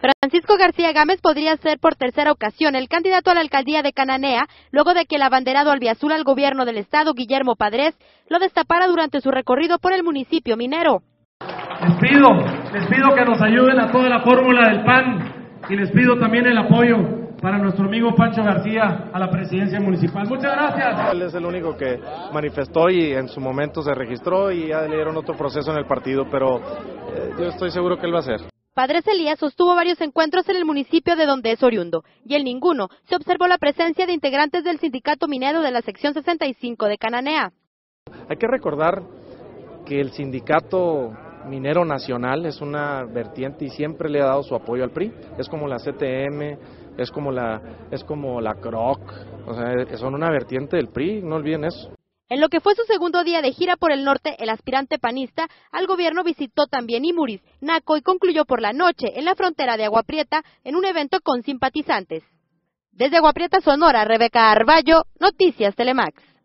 Francisco García Gámez podría ser por tercera ocasión el candidato a la alcaldía de Cananea, luego de que el abanderado albiazul al gobierno del estado, Guillermo Padres, lo destapara durante su recorrido por el municipio minero. Les pido que nos ayuden a toda la fórmula del PAN y les pido también el apoyo para nuestro amigo Pancho García a la presidencia municipal. Muchas gracias. Él es el único que manifestó y en su momento se registró y ya le dieron otro proceso en el partido, pero yo estoy seguro que él va a hacer. Padres Elías sostuvo varios encuentros en el municipio de donde es oriundo, y en ninguno se observó la presencia de integrantes del sindicato minero de la sección 65 de Cananea. Hay que recordar que el sindicato minero nacional es una vertiente y siempre le ha dado su apoyo al PRI. Es como la CTM, es como la CROC, o sea, son una vertiente del PRI, no olviden eso. En lo que fue su segundo día de gira por el norte, el aspirante panista al gobierno visitó también Imuris, Naco y concluyó por la noche en la frontera de Agua Prieta en un evento con simpatizantes. Desde Agua Prieta, Sonora, Rebeca Arballo, Noticias Telemax.